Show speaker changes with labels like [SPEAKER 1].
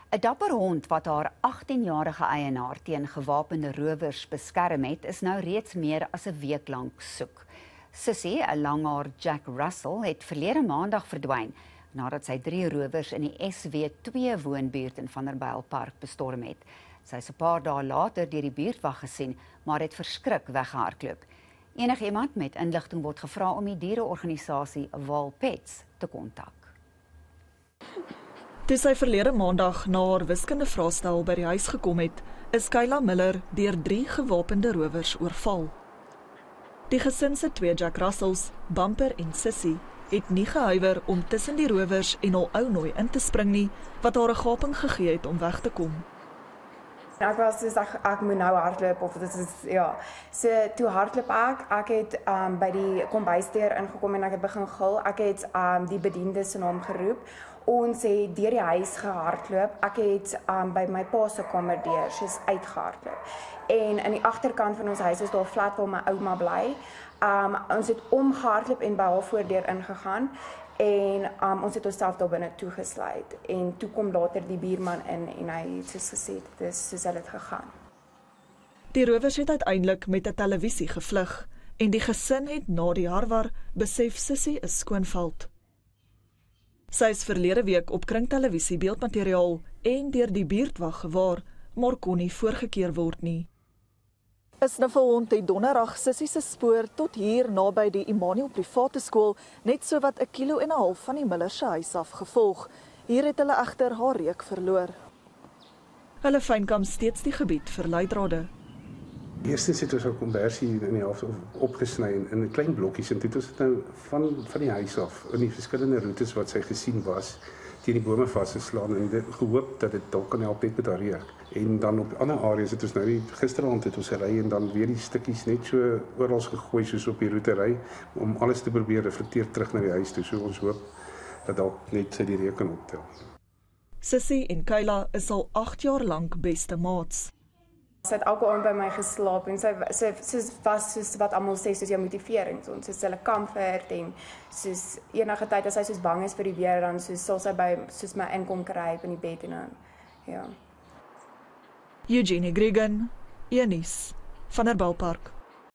[SPEAKER 1] 'n Dapper hond wat haar 18-jarige eienaar teen gewapende rowers beskerm het, is nou reeds meer as 'n week lank soek. Sussie, 'n langhaar-Jack het verlede Maandag verdwyn nadat sy 3 rowers in die SW2 woonbuurt in Vanderbijlpark bestorm het. Sy is 'n paar dae later deur die buurtwag gesien, maar het verskrik weggehardloop. Enigiemand met inligting word gevra om die diere-organisasie Vaalpets te kontak.
[SPEAKER 2] Toe sy verlede Maandag na haar wiskundevraestel by die huis gekom het, is Miller deur 3 gewapende rowers oorval. Die gesin se 2 Jack Russells, Dapper en Sussie, het nie gehuiwer om tussen die rowers en hul ou nooi in te spring nie, wat haar 'n gaping gegee het om weg te kom.
[SPEAKER 3] Ek was soos ek moet nou hardloop of dit is ja. So toe hardloop ek het by die kombuisdeur ingekom en ek het begin gil. Ek het die bediende se naam geroep. Ons het deur die huis gehardloop. Ek het by my pa se kamerdeur soos uitgehardloop. En in die agterkant van ons huis is daar 'n flat waar my ouma bly. Ons het omgehardloop en by haar voordeur ingegaan. En ons het onsself daar binne toegesluit. En toe kom later die buurman in en hy het soos gesê, dit is soos hulle het gegaan.
[SPEAKER 2] Die rowers het uiteindelik met 'n televisie gevlug en die gesin het na die harwar besef Sussie is skoonveld. Sy is verlede week op kringtelevisie beeldmateriaal en deur die buurtwag gewaar, maar kon nie voorgekeer word nie. 'n Snuffelhond het donderdag Sussie se spoor tot hier naby die Enigiemand private skool net so wat 1,5 kilo van die Miller se huis af gevolg. Hier het hulle egter haar reuk verloor. Hulle fynkamp steeds die gebied vir leidrade.
[SPEAKER 4] Eerstens het ons 'n konversie in die helfte opgesny in 'n klein blokkies en dit is nou van die huis af in die verskillende roetes wat sy gesien was teen die bome vasgeslaan en dit gehoop dat dit dalk kan help met haar reuk. En dan op ander areas het ons nou gisteraand het ons ry en dan weer die stukkies net so oral gegooi soos op die roetery om alles te probeer reflekteer terug na die huis toe. So ons hoop dat dalk net sy die reuk kan optel.
[SPEAKER 2] Sussie en is al 8 jaar lank beste maats.
[SPEAKER 3] Sy het elke aand by my geslaap en sy was soos wat almal sê soos jou motivering. Soos hulle comfort en soos enige tyd as sy soos bang is vir die weer dan sal sy by soos my inkom kry in die bed en dan ja.
[SPEAKER 2] Eugenie Gregan, Vanderbijlpark.